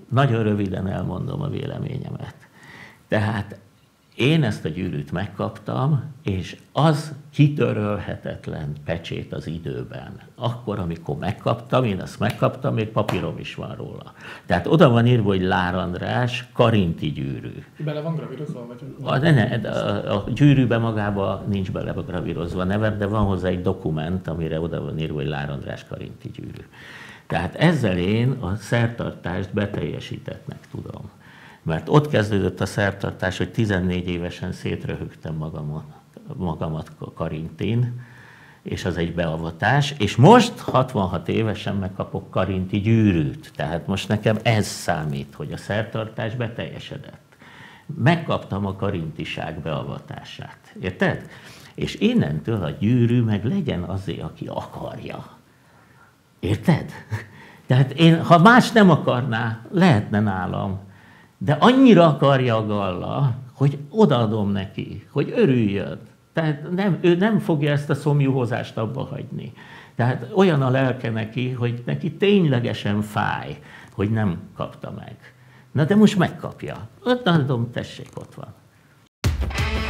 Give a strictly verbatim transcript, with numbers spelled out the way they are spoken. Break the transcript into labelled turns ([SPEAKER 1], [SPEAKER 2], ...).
[SPEAKER 1] nagyon röviden elmondom a véleményemet. Tehát én ezt a gyűrűt megkaptam, és az kitörölhetetlen pecsét az időben. Akkor, amikor megkaptam, én azt megkaptam, még papírom is van róla. Tehát oda van írva, hogy Lár András karinti gyűrű.
[SPEAKER 2] Bele van gravírozva? Vagy
[SPEAKER 1] a, ne, ne, a, a gyűrűben magában nincs bele gravírozva a nevem, de van hozzá egy dokument, amire oda van írva, hogy Lár András karinti gyűrű. Tehát ezzel én a szertartást beteljesítettnek tudom. Mert ott kezdődött a szertartás, hogy tizennégy évesen szétröhögtem magamat, magamat Karintin, és az egy beavatás, és most hatvanhat évesen megkapok karinti gyűrűt. Tehát most nekem ez számít, hogy a szertartás beteljesedett. Megkaptam a karintiság beavatását. Érted? És innentől a gyűrű meg legyen azért, aki akarja. Érted? Tehát én, ha más nem akarná, lehetne nálam. De annyira akarja a Galla, hogy odaadom neki, hogy örüljön. Tehát nem, ő nem fogja ezt a szomjúhozást abba hagyni. Tehát olyan a lelke neki, hogy neki ténylegesen fáj, hogy nem kapta meg. Na de most megkapja. Ott adom, tessék, ott van.